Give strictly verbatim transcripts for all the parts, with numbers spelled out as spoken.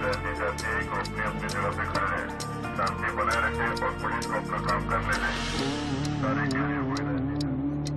रहती जाती है कि अपनी अपनी जगह पे खड़े रहें, शांति बनाए रखें और पुलिस को अपना काम करने दें। सारे के लिए हुए रहती है।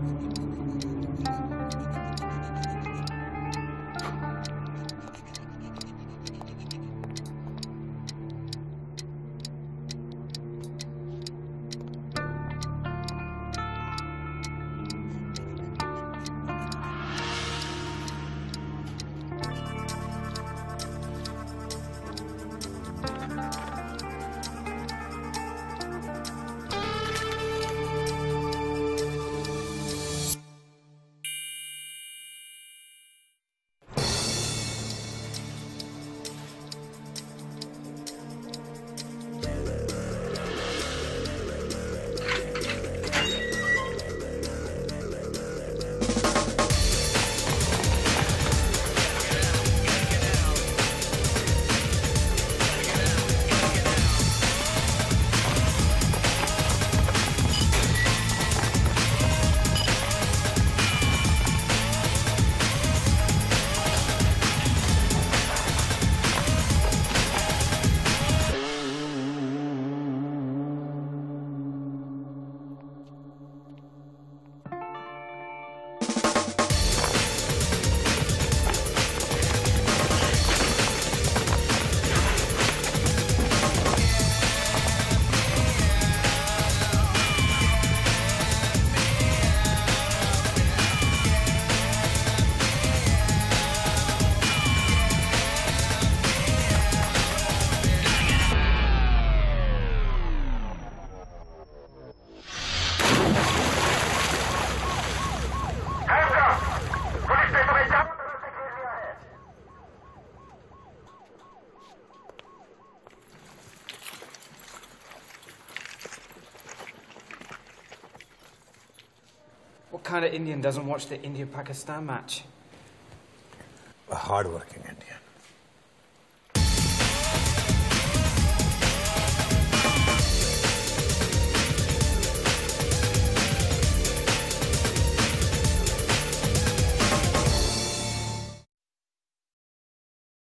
What kind of Indian doesn't watch the India-Pakistan match? A hard-working Indian.